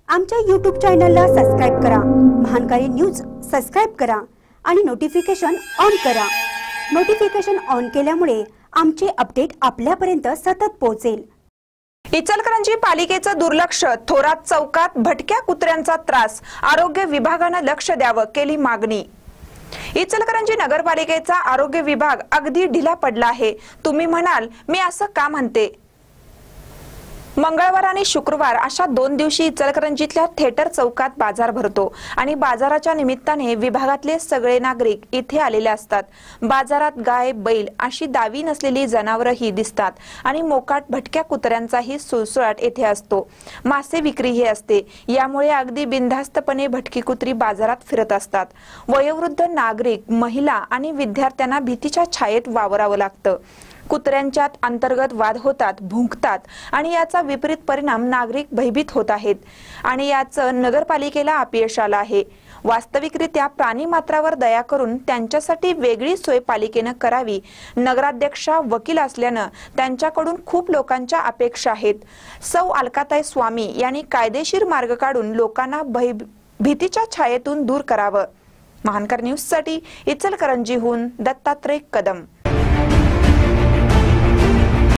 आमच्या YouTube चॅनलला subscribe करा, महानकारी न्यूज सबस्क्राइब करा आणि नोटिफिकेशन ऑन करा। नोटिफिकेशन ऑन केल्यामुळे आमचे अपडेट आपल्यापर्यंत सतत पोहोचेल। इचलकरंजी पालिकेचं दुर्लक्ष, थोरात चौकात भटक्या कुत्र्यांचा त्रास, आरोग्य विभागाने लक्ष द्यावं, केली मागणी। इचलकरंजी नगरपालिकेचा आरोग्य विभाग अगदी ढिला पडला आहे। तुम्ही म्हणाल मी असं का म्हणते? मंगळवार आणि शुक्रवार अशा 2 दिवशी इचलकरंजीतल्या थिएटर चौकात बाजार भरतो आणि बाजाराच्या निमित्ताने विभागातले सगळे नागरिक इथे आलेले असतात। बाजारात गाय, बैल अशी दावी नसलेली जनावरही दिसतात आणि मोकाट भटक्या कुत्र्यांचाही सुळसुळाट येथे असतो। मासे विक्रीही असते, यामुळे अगदी बिनधास्तपणे भटकी कुत्री बाजारात फिरत असतात। वयोवृद्ध नागरिक, महिला आणि विद्यार्थ्यांना भीतीच्या छायेत वावरावं लागतं। कुत्र्यांच्यात अंतर्गत वाद होतात, भुंकतात आणि याचा विपरीत परिणाम नागरिक भयभीत होत आहेत आणि याचं नगरपालिकेला अपयश आलं आहे। वास्तविकरित्या प्राणीमात्रावर दया करून त्यांच्यासाठी वेगळी सोय पालिकेने करावी। नगराध्यक्षा वकील असल्यानं त्यांच्याकडून खूप लोकांच्या अपेक्षा आहेत। सौ अलकाताई स्वामी यांनी कायदेशीर मार्ग काढून लोकांना भीतीच्या छायेतून दूर करावं। महानकर न्यूज साठी इचलकरंजीहून दत्तात्रय कदम।